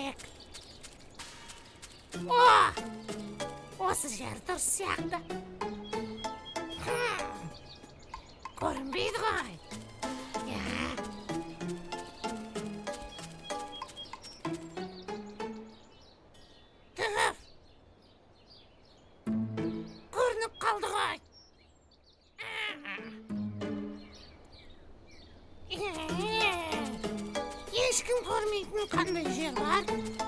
керек. О! Осы жер дұрыс сияқты. Көрінбейді ғой. Түгіп! Көрініп қалды ғой. Ешкім көрмейтін қандай жер бар?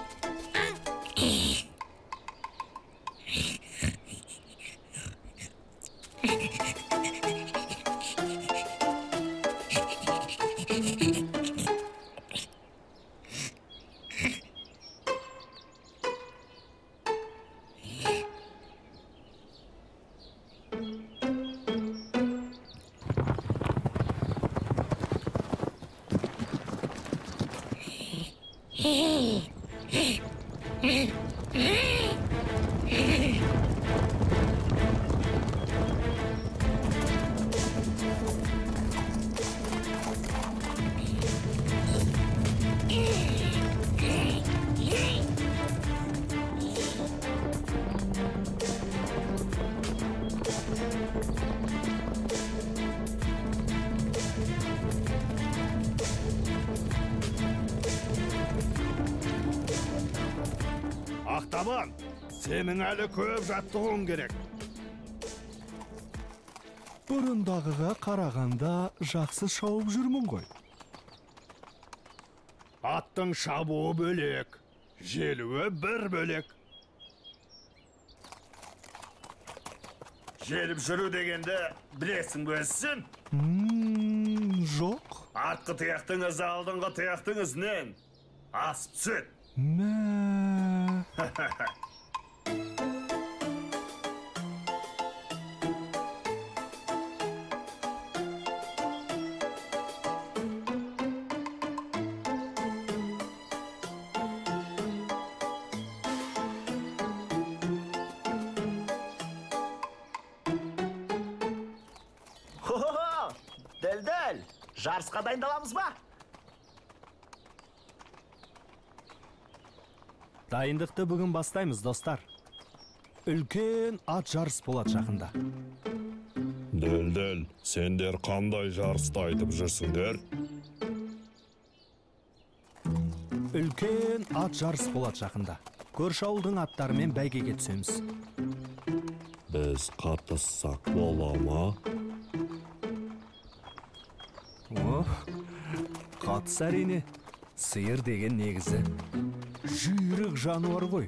Ақтабан, сенің әлі көп жаттығуың керек. Бұрындағыға қарағанда жақсы шауып жүрмін ғой. Аттың шабуы бөлек, желуі бір бөлек. Желіп жүру дегенде білесің бе сен? Жоқ. Артқы тұяқтың ізі алдыңғы тұяқтың ізінен асып түседі. Мә. Дәл-дәл, жарысқа дайындаламыз ба? Дайындықты бүгін бастаймыз, достар. Үлкен ат жарыс болады жақында. Дәл-дәл, сендер қандай жарысты айтып жүрсіңдер? Үлкен ат жарыс болады жақында. Көрші ауылдың аттарымен бәйгеге түсеміз. Біз қатыссақ бола ма? Қатыс әрине. Сиыр деген негізі жүйрік жануар ғой.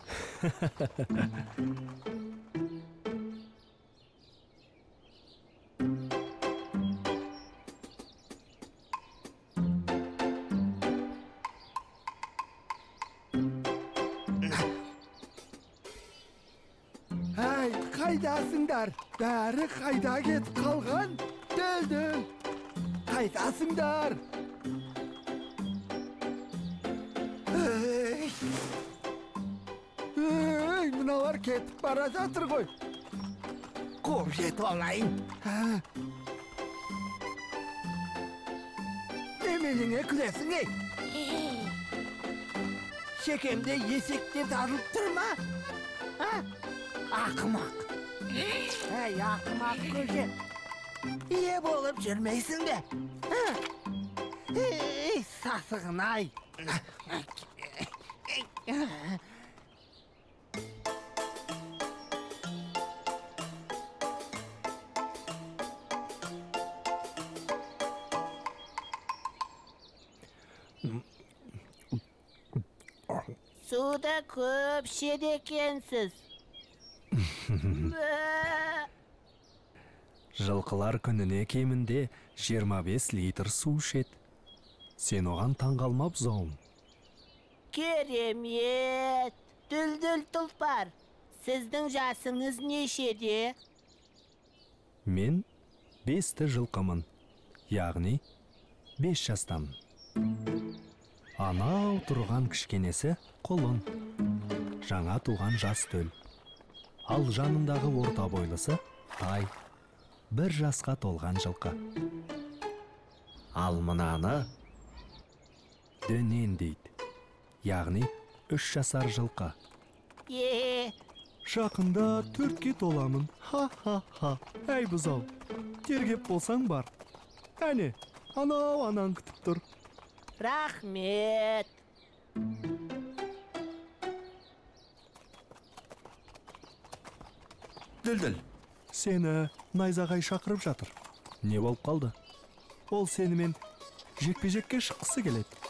Әй, қайдасыңдар? Бәрі қайда кетіп қалған? Дәл-дәл. Қайдасыңдар? Мыналар кетіп бара жатыр ғой. Қуып жетіп алайын. Неменеңе күлесің, ей? Шекемде есекте дарылып тұр ма? Ақымақ. Әй, ақымақ көже. Ие болып жүрмейсің бе? Ей, сасығын-ай. Suda көп ішеді екенсіз. Жылқылар күніне кемінде 25 литр су ішеді. Сен оған таңғалма бұзауым. Керемет! Дүлдүл тұлпар, сіздің жасыңыз нешеде? Мен 5-ті жылқымын, яғни 5 жастамын. Анау тұрған кішкенесі құлын, жаңа туған жас төл. Ал жанындағы орта бойлысы тай, 1 жасқа толған жылқы. Ал мынаны дөнен дейді. яғни 3 жасар жылқы. Жақында 4-ке толамын. Ха-ха-ха. Әй бұзау, тергеп болсаң бар. Әне, анау анаң күтіп тұр. Рахмет. Дүлдүл, Сені найзағай шақырып жатыр. Не болып қалды? Ол сенімен жекпе-жекке шыққысы келеді.